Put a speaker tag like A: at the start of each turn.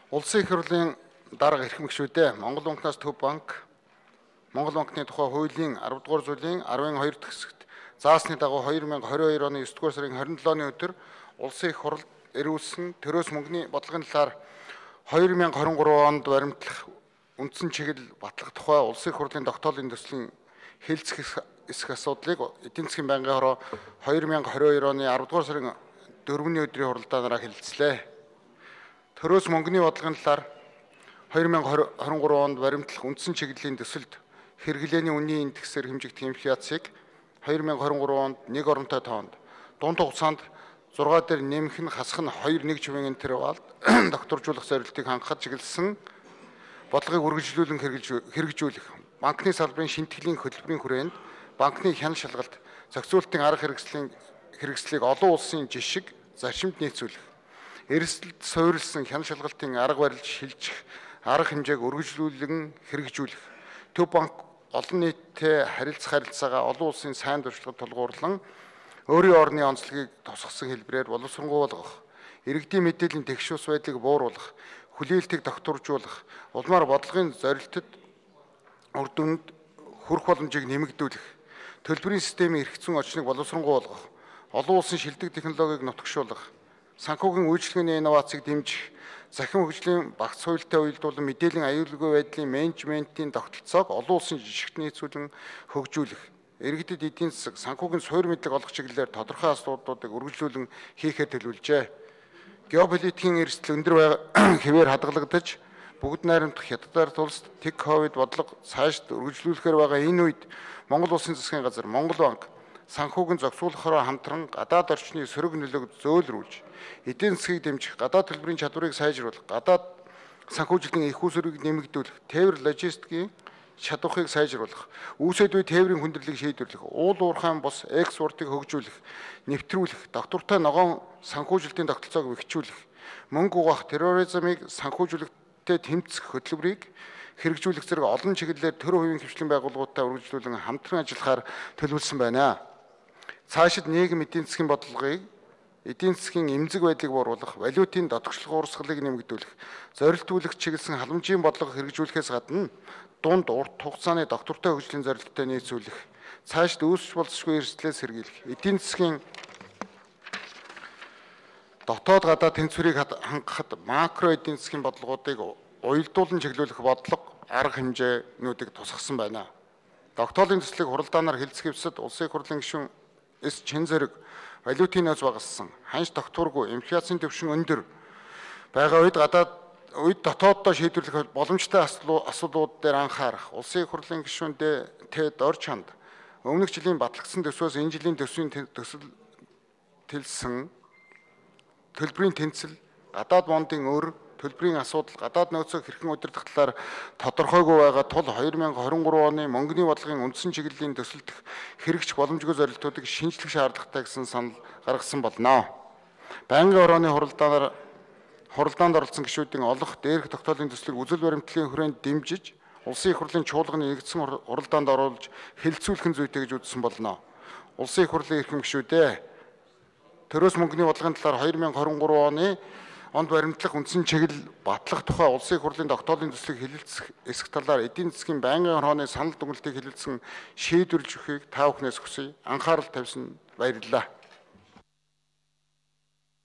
A: Улсын их хурлын дарга эрхэм гишүүдээ Монгол банкнаас Төв банк, Монгол банкны тухай хуулийн 10 дугаар зүйлийн 12 дахь хэсэгт заасны дагуу 2022 оны 9 дугаар сарын 27-ны өдөр улсын их хурл эрүүлсэн төрөөс мөнгөний бодлогын талаар 2023 онд баримтлах үндсэн чиглэл батлах тухай улсын их хурлын тогтоолын төслийн хэлцэх эсэх асуудлыг эдийн засгийн байнгын хороо 2022 оны 10 дугаар сарын 4-ний өдрийн хуралдаанаараа хэлэлцлээ. Төрөөс мөнгөний бодлогын талаар 2023 онд баримтлах үндсэн чиглэлийн төсөлд хэрэглээний үнийн индексээр хэмжигдэх инфляцийг 2023 онд нэг оронтой тоонд дунд хугацаанд 6 дээр нэмэх нь хасах нь 2.1% интервалд докторжуулах зорилтыг хангахад чиглэсэн бодлогыг үргэлжлүүлэн хэрэгжүүлэх, банкны салбарын шинтгэлийн хөтөлбөрийн хүрээнд банкны хяналт шалгалт, зохицуулалтын арга хэрэгслийг олон улсын жишг зарчимд нийцүүлэх, эрсдэлд суурилсан хяналт шалгалтын арга барилд шилжих арга хэмжээг үргэлжлүүлэн хэрэгжүүлэх, Төв банк олон нийтэд харилцаагаа олон улсын сайн туршлагад тулгуурлан өөрийн орны онцлогийг тусгасан хэлбэрээр боловсронгуй болгох, иргэдийн мэдээллийн тэгш ус байдлыг бууруулах, хүлээлтийг докторжуулах, улмаар бодлогын зорилтод үр дүнд хүрэх боломжийг нэмэгдүүлэх, төлбөрийн системийн эргэцэн очныг боловсронгуй болгох, олон улсын шилдэг технологиг нутагшуулах, санхүүгийн үйлчлэгээний инновацийг дэмжих, захин хөгжлийн багц хуультай уялдуулан мэдээллийн аюулгүй байдлын менежментийн тогтолцоог олон улсын жишгт нийцүүлэн хөгжүүлэх, иргэдэд эдийн засаг, санхүүгийн суурь мэдлэг олох чиглэлээр тодорхой асуудлуудыг үргэлжлүүлэн хийхээр төлөвлөжээ. Геополитикийн эрсдэл өндөр хэвээр хадгалагдаж, бүгд найрамдах хятадаар тулс тэг ковид бодлого цаашд үргэлжлүүлэхээр байгаа энэ үед Монгол Улсын засгийн газар, Монгол банк санхүүгийн зохицуулахаараа хамтран гадаад орчны сөрөг нөлөөг зөөлрүүлж, эдийн засгийг дэмжих, гадаад төлбөрийн чадварыг сайжруулах, гадаад санхүүжилтийн их усрыг нэмэгдүүлэх, тээвэр логистикийн чадварыг сайжруулах, үүсэд үе тээврийн хүндрэлийг шийдвэрлэх, уул уурхайн бус экспортыг хөгжүүлэх, нэвтрүүлэх, доктортой ногоон санхүүжилтийн тогтолцоог бэхжүүлэх, мөнгө угаах, терроризмыг санхүүжүүлэхтэй тэмцэх хөтөлбөрийг хэрэгжүүлэх зэрэг олон чиглэлээр төр хувийн хвшлийн байгууллагуудтай үргэлжлүүлэн хамтран ажиллахаар төлөвлөсөн байна. Цаашид нийгэм эдийн засгийн бодлогыг эдийн засгийн эмзэг байдлыг бууруулах, валютын дотогшлох урсгалыг нэмэгдүүлэх, зорилтуулах чиглэсэн халамжийн бодлого хэрэгжүүлэхээс гадна дунд урт хугацааны доктортой хөгжлийн зорилттой нийцүүлэх, цаашид үүсч болзошгүй эрсдлээс сэргийлэх, эдийн засгийн дотоод гадаад тэнцвэрийг хангахад макро эдийн засгийн бодлогуудыг уялдуулан чиглүүлэх бодлого, арга хэмжээнүүдийг тусгасан байна. Тогтоолын төслийг хуралдаанаар хэлцэх хэвсэд улсын их хурлын гишүүн С. Чин зэрэг валютын нөөц багассан, ханш тогтворгүй, инфляцийн түвшин өндөр байгаа үед дотооддоо шийдвэрлэх боломжтой асуудлууд дээр анхаарах, улсын их хурлын гишүүн Т. Дор чанд өмнөх жилийн батлагдсан төсвөөс энэ жилийн төсвийн төлбөрийн тэнцэл, гадаад бондын өр, төлбөрийн асуудал, гадаад нөөцөг хэрхэн удирдах талаар тодорхойгүй байгаа тул 2023 оны мөнгөний бодлогын үндсэн чиглэлийн төсөлдөх хэрэгжих боломжгүй зорилтуудыг шинжлэх шаардлагатай гэсэн санал гаргасан болно. Байнгын орооны хуралдаанд оролцсон гишүүдийн олох дээрх тогтоолын төслийг үзэл баримтлалын хүрээнд дэмжиж, улсын их хурлын чуулганы нэгдсэн хуралдаанд оруулж хэлэлцүүлэх нь зүйтэй гэж үзсэн болно. Улсын их хурлын эрхэм гишүүдээ төрөөс мөнгөний бодлогын талаар 2023 оны онд баримтлах үндсэн чиглэл батлах тухай улсын их хурлын тогтоолын төслийг хэлэлцэх эсэх талаар эдийн засгийн байнгын хорооны санал дүгнэлтийг хэлэлцэн шийдвэрлэж өгөхийг та бүхнээс хүсье. Анхаарал тавьсан баярлалаа.